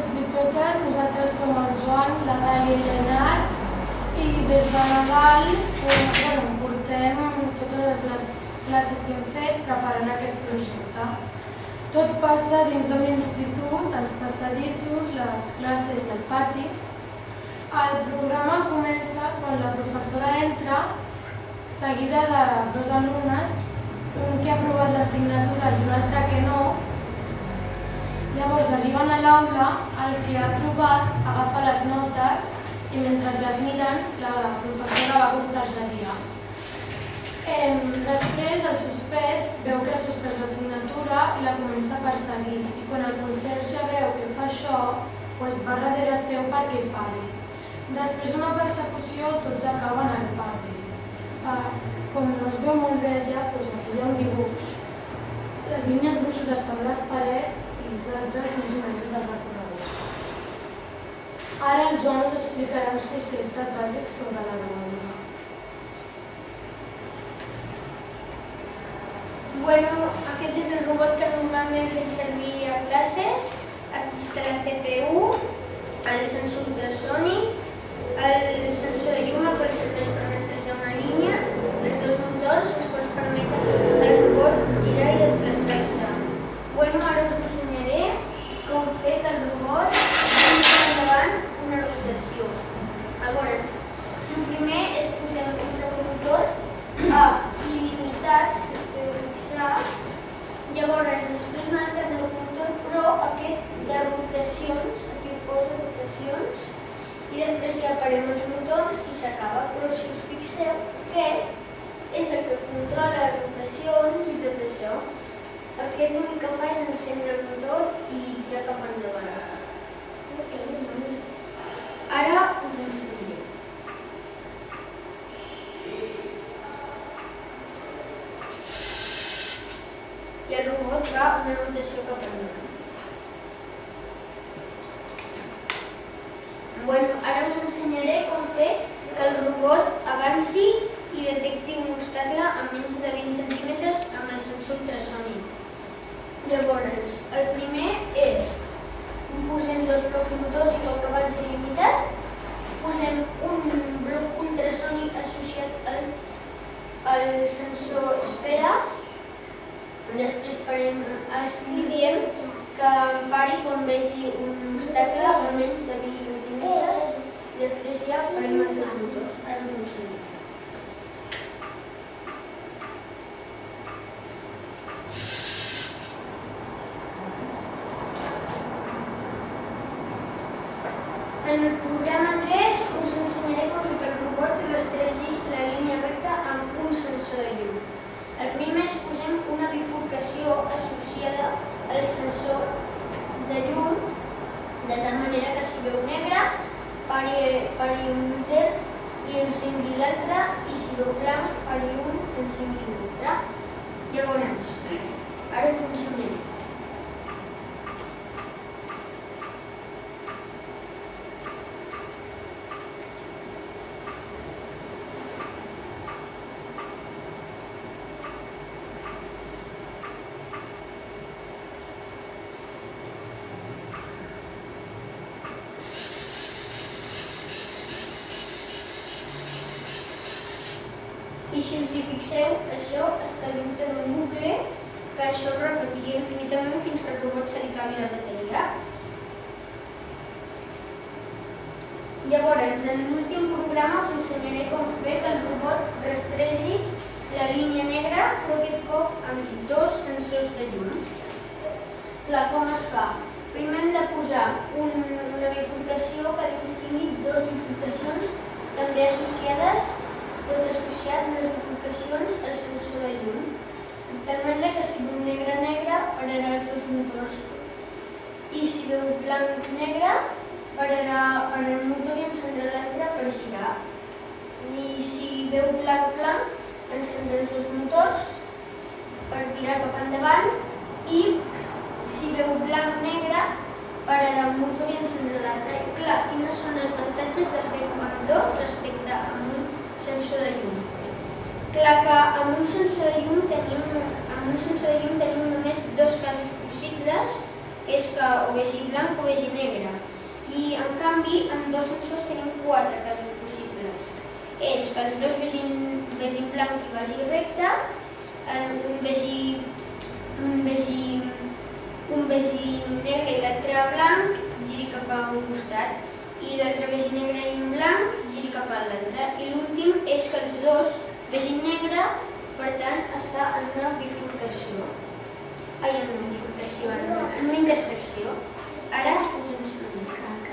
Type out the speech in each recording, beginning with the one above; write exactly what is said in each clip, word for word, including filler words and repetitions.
tots i totes, nosaltres som el Joan, la Dàlia i l'Enart i des de Nadal portem totes les classes que hem fet preparant aquest projecte. Tot passa dins d'un institut, els passadissos, les classes i el pati. El programa comença quan la professora entra, seguida de dos alumnes, un que ha aprovat l'assignatura i un altre que no. Llavors arriben a l'aula, el que ha aprovat agafa les notes i mentre les miren la professora va a consergeria. Després el suspès veu que ha suspès l'assignatura i la comença a perseguir i quan el conserge veu que fa això va darrere seu perquè hi pari. Després d'una persecució tots acaben al pati. Com no es veu molt bé allà, aquí hi ha un dibuix. Les línies gruixudes són les parets i els altres més o menys és el recorregut. Ara el Joan us explicarà uns conceptes bàsics sobre la gravadura. Bueno, aquest és el robot que normalment fem servir a classes. Aquí està la C P U, el sensor ultrasònic, el sensor de llum, el qual serveix per rastrejar una línia, els dos motors, els quals permeten al robot girar i desplaçar-se. Bueno, ara us ensenyaré com fer que el robot faci endavant una rotació. Llavors, el primer és posar un reproductor a il·limitat, si us podeu fixar. Llavors, després un altre reproductor, però aquest de rotacions, aquí posa rotacions, i després ja parem els motors i s'acaba. Però si us fixeu, aquest és el que controla les rotacions i tot això. Aquest l'únic que fa és encendre el motor i tirar cap endavant. Ara us ensenyaré. I el robot fa una rotació cap endavant. Bueno, ara us ensenyaré com fer que el robot avanci i detecti un obstacle a menys de vint centímetres amb el sensor ultrasònic. Llavors, el primer és, posem dos blocs motors igual que abans il·limitat, posem un bloc ultrasònic associat al sensor espera, després parem, li diem que pari quan vegi un obstacle a menys de vint centímetres i després ja parem els dos motors. Ara us ho ensenyaré. En el programa tres us ensenyaré com fer que el robot rastregi la línia recta amb un sensor de llum. El primer és posem una bifurcació associada al sensor de llum, de tal manera que si veu negre pari un motor i encengui l'altre, i si veu blanc pari un i encengui l'altre. Llavors, ara us ho ensenyaré. I si us hi fixeu, això està dintre d'un bucle que això es repetiria infinitament fins que al robot se li acabi la bateria. Llavors, en l'últim programa us ensenyaré com fer que el robot rastregi la línia negra, però aquest cop amb dos sensors de llum. Com es fa? Primer hem de posar una bifurcació que dins tingui dues bifurcacions també associades, tot associat amb les bifurcacions al sensor de llum. De tal manera que si veu negre negre pararà els dos motors i si veu blanc negre pararà el motor i encendrà l'altre per girar. I si veu blanc blanc encendrà els dos motors per tirar cap endavant i si veu blanc negre pararà un motor i encendrà l'altre. I clar, quines són els avantatges de fer-ho amb dos respecte a un sensor de llum? Clar que amb un sensor de llum tenim, amb un sensor de llum tenim només dos casos possibles, que és que o vegi blanc o vegi negre. I, en canvi, amb dos sensors tenim quatre casos possibles. És que els dos vegin, vegin blanc i vagi recte, un vegi, un vegi, un vegi negre i l'altre blanc, giri cap a un costat, i l'altre vegi negre i un blanc, giri cap a l'altre. I l'últim és que els dos vegin negre, per tant, està en una bifurcació. Ai, en una bifurcació, en una intersecció. Ara us ensenyaré.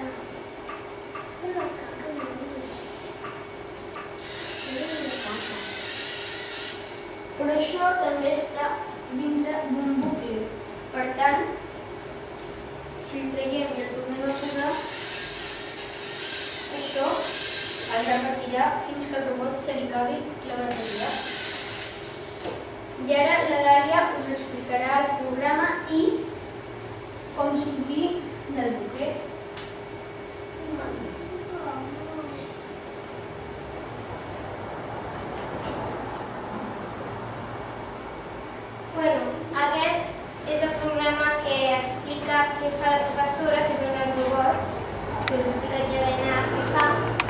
Però això també està dintre d'un bucle. Per tant, si el traiem i el tornem a posar, això el repetirà fins que el robot se li acabi la bateria. I ara la Dàlia us explicarà el programa i com sortir del bucle. Bueno, aquest és el programa que explica què fa la professora, que són els robots, que us explica aquí a l'Enar què fa.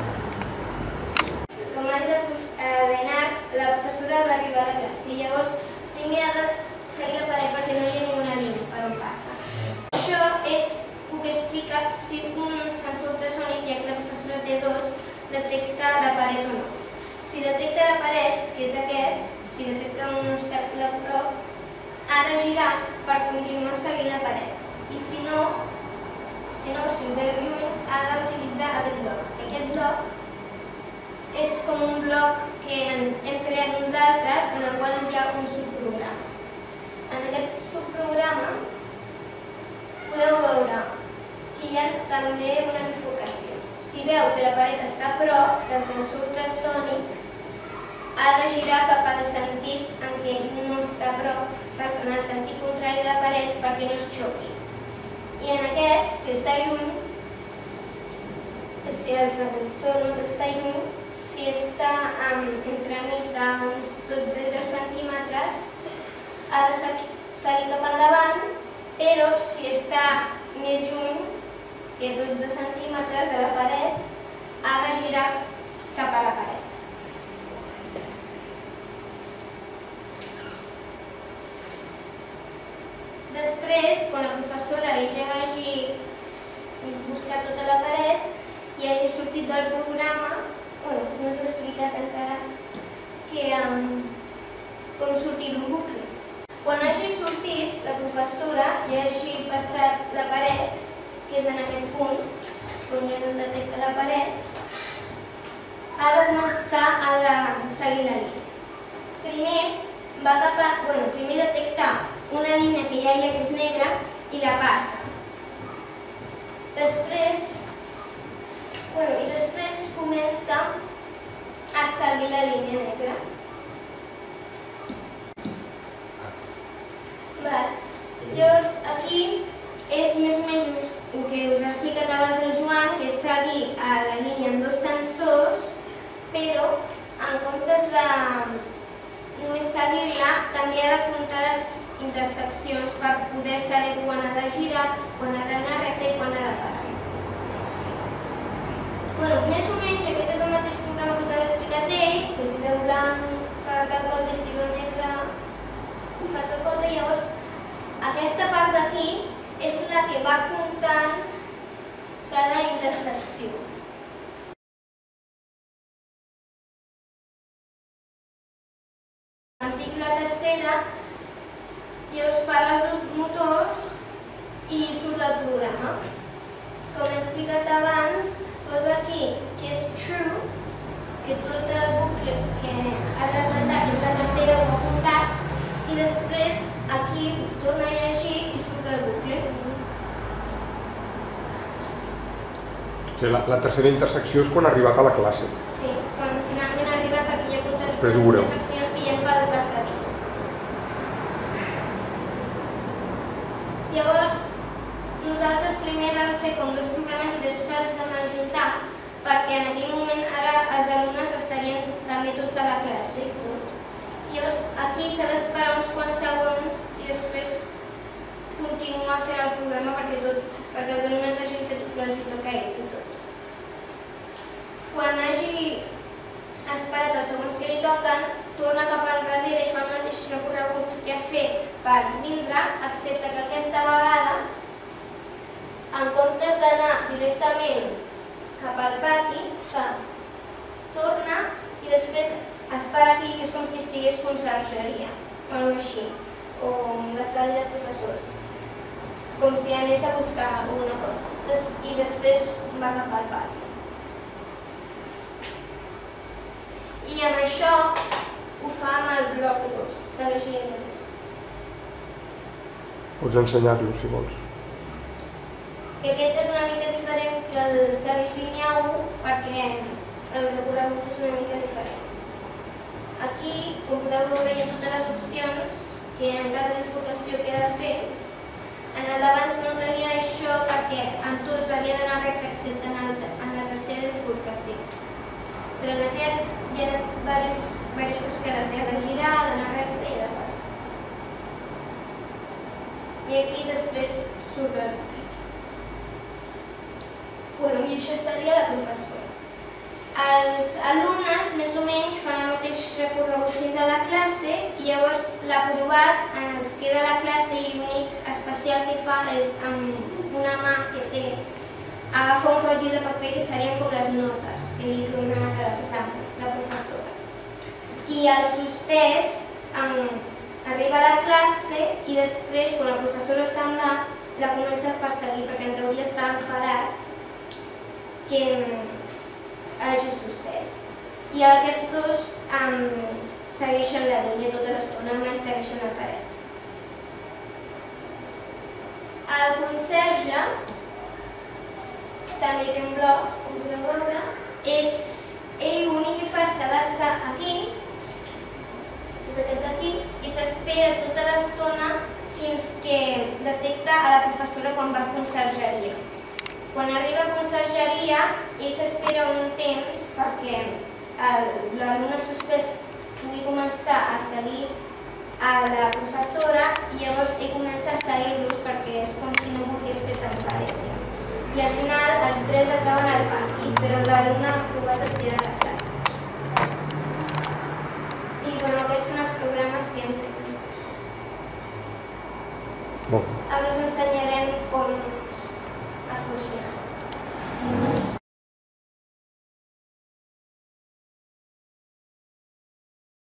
Com ha dit l'Enar, la professora ha d'arribar a la classe i llavors primer ha de seguir la paret perquè no hi ha ninguna línia per on passa. Això és el que explica si un sensor ultrasònic, ja que la professora té dos, detecta la paret o no. Si detecta la paret, que és aquest, si detecta un obstacle a prop, ha de girar per continuar seguint la paret. I si no, si no, si ho veu lluny, ha d'utilitzar aquest bloc. Aquest bloc és com un bloc que hem creat nosaltres, en el qual hi ha un subprograma. En aquest subprograma podeu veure que hi ha també una bifurcació. Si veu que la paret està a prop, el sensor ultrasònic ha de girar cap al sentit en què no està a prop, en el sentit contrari de la paret perquè no es xoqui. I en aquest, si està lluny, si el sensor no està lluny, si està entremig d'uns dotze centímetres, ha de seguir cap endavant, però si està més lluny que dotze centímetres de la paret, ha de girar cap a la paret. Després, quan la professora ja hagi buscat tota la paret i hagi sortit del programa, bueno, no us he explicat encara que, um, com sortir d'un bucle. Quan hagi sortit, la professora ja hagi passat la paret, que és en aquest punt, on ja no detecta la paret, ha de començar a seguir la línia. Primer, va cap a, bueno, primer detectar una línia que ja hi ha que és negra i la passa. Després, bueno, i després comença a seguir la línia negra. Val. Llavors, aquí és més o menys el que us ha explicat abans el Joan, que és seguir a la línia amb dos sensors, però en comptes de només seguir-la, també ha de comptar les interseccions per poder saber quan ha de girar, quan ha d'anar recte i quan ha de parar. Bueno, més o menys aquest és el mateix programa que us ha explicat ell, que si veu blanc fa tal cosa i si veu negre fa tal cosa, i llavors aquesta part d'aquí és la que va comptant cada intersecció. Així que la tercera, llavors fa els dos motors i surt del programa. Com he explicat abans, posa aquí que és true, que tot el bucle que ha de comptar, que és la tercera, ho ha comptat, i després aquí torna a llegir i surt el bucle. La, la tercera intersecció és quan ha arribat a la classe. Sí, quan finalment ha arribat perquè ja ha comptat totes les interseccions que hi ha pel passadís. Llavors, nosaltres primer vam fer com dos programes i després els vam ajuntar perquè en aquell moment ara els alumnes estarien també tots a la classe i tot. Llavors, aquí s'ha d'esperar uns quants segons i després continuar continuar fent el programa perquè, tot, perquè els alumnes hagin fet el que els toca a ells i tot. Quan hagi esperat els segons que li toquen, torna cap enrere i fa el mateix recorregut que ha fet per vindre, excepte que aquesta vegada, en comptes d'anar directament cap al pati, fa, torna i després es para aquí, que és com si sigués consergeria, o alguna així, o la sala de professors, com si anés a buscar alguna cosa, i després va cap al pati. I amb això ho fa amb el bloc dos, segueix línia dos. Pots ensenyar-lo, si vols. Que aquest és una mica diferent que el segueix línia u, perquè el recorregut és una mica diferent. Aquí, com podeu veure, hi ha totes les opcions que en cada bifurcació que he de fer. En el d'abans no tenia això perquè en tots havia d'anar recte, excepte en la tercera bifurcació. Però en aquests hi ha diverses coses que he de fer, de girar, d'anar recte i de parar. I aquí després surt el... Bueno, i això seria la professora. Els alumnes, més o menys, fan el mateix recorregut fins a la classe i llavors l'aprovat es queda a la classe i l'únic especial que fa és amb una mà que té agafa un rotllo de paper que serien com les notes que li dona la professora. I el suspès arriba a la classe i després, quan la professora se'n va, la comença a perseguir perquè en teoria està enfadat que hagi suspès. I aquests dos segueixen la línia tota l'estona, mai segueixen la paret. El conserge també té un bloc, com podeu veure, és ell l'únic que fa és quedar-se aquí, és aquest d'aquí, i s'espera tota l'estona fins que detecta a la professora quan va a consergeria. Quan arriba a consergeria, ell s'espera un temps perquè l'alumne suspès pugui començar a seguir a la professora i llavors ell comença a seguir-los perquè és com si no volgués que s'enfadessin. I al final els tres acaben al pati, però l'alumne aprovat es queda a la classe. I bueno, aquests són els programes que hem fet nosaltres. Ara us ensenyarem com ha funcionat.